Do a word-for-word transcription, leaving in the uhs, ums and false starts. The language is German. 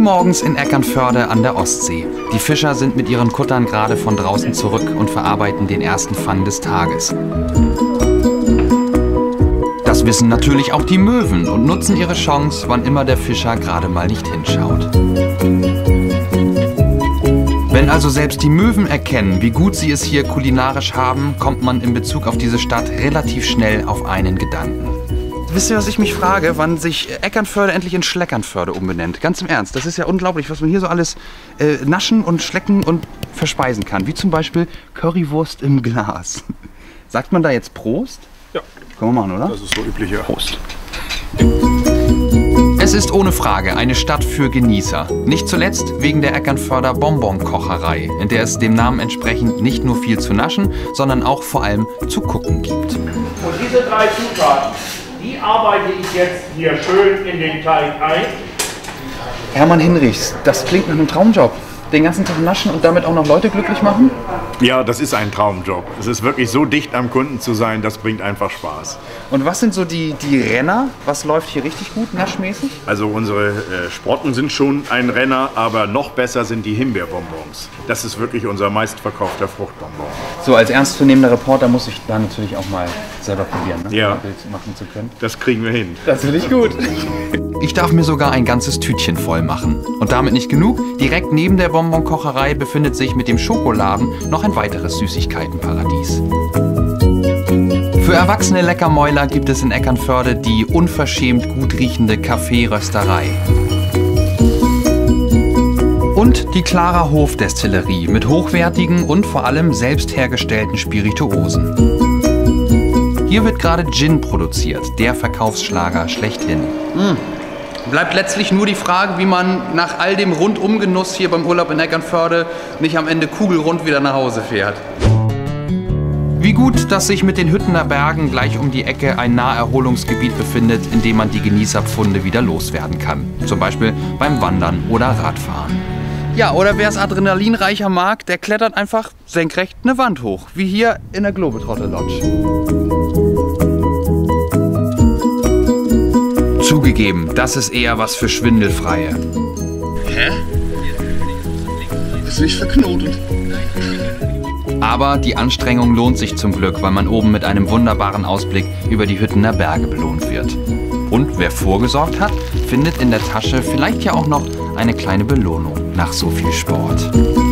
Frühmorgens in Eckernförde an der Ostsee. Die Fischer sind mit ihren Kuttern gerade von draußen zurück und verarbeiten den ersten Fang des Tages. Das wissen natürlich auch die Möwen und nutzen ihre Chance, wann immer der Fischer gerade mal nicht hinschaut. Wenn also selbst die Möwen erkennen, wie gut sie es hier kulinarisch haben, kommt man in Bezug auf diese Stadt relativ schnell auf einen Gedanken. Wisst ihr, was ich mich frage, wann sich Eckernförde endlich in Schleckernförde umbenennt? Ganz im Ernst, das ist ja unglaublich, was man hier so alles äh, naschen und schlecken und verspeisen kann. Wie zum Beispiel Currywurst im Glas. Sagt man da jetzt Prost? Ja. Können wir machen, oder? Das ist so übliche. Prost. Es ist ohne Frage eine Stadt für Genießer. Nicht zuletzt wegen der Eckernförder Bonbonkocherei, in der es dem Namen entsprechend nicht nur viel zu naschen, sondern auch vor allem zu gucken gibt. Und diese drei Zutaten, die arbeite ich jetzt hier schön in den Teig ein. Hermann Hinrichs, das klingt nach einem Traumjob. Den ganzen Tag naschen und damit auch noch Leute glücklich machen? Ja, das ist ein Traumjob. Es ist wirklich so dicht am Kunden zu sein, das bringt einfach Spaß. Und was sind so die, die Renner? Was läuft hier richtig gut, naschmäßig? Also unsere äh, Sprotten sind schon ein Renner, aber noch besser sind die Himbeerbonbons. Das ist wirklich unser meistverkaufter Fruchtbonbon. So, als ernstzunehmender Reporter muss ich da natürlich auch mal selber probieren, ne? Ja. Um ein Bild machen zu können. Das kriegen wir hin. Das will ich gut. Ich darf mir sogar ein ganzes Tütchen voll machen. Und damit nicht genug, direkt neben der Bonbonkocherei befindet sich mit dem Schokoladen noch ein weiteres Süßigkeitenparadies. Für erwachsene Leckermäuler gibt es in Eckernförde die unverschämt gut riechende Kaffeerösterei. Und die Clara Hofdestillerie mit hochwertigen und vor allem selbst hergestellten Spirituosen. Hier wird gerade Gin produziert, der Verkaufsschlager schlechthin. Mm. Bleibt letztlich nur die Frage, wie man nach all dem Rundumgenuss hier beim Urlaub in Eckernförde nicht am Ende kugelrund wieder nach Hause fährt. Wie gut, dass sich mit den Hüttener Bergen gleich um die Ecke ein Naherholungsgebiet befindet, in dem man die Genießerpfunde wieder loswerden kann. Zum Beispiel beim Wandern oder Radfahren. Ja, oder wer es adrenalinreicher mag, der klettert einfach senkrecht eine Wand hoch, wie hier in der Globetrotter Lodge. Zugegeben, das ist eher was für Schwindelfreie. Hä? Ist nicht verknotet. Aber die Anstrengung lohnt sich zum Glück, weil man oben mit einem wunderbaren Ausblick über die Hüttener Berge belohnt wird. Und wer vorgesorgt hat, findet in der Tasche vielleicht ja auch noch eine kleine Belohnung nach so viel Sport.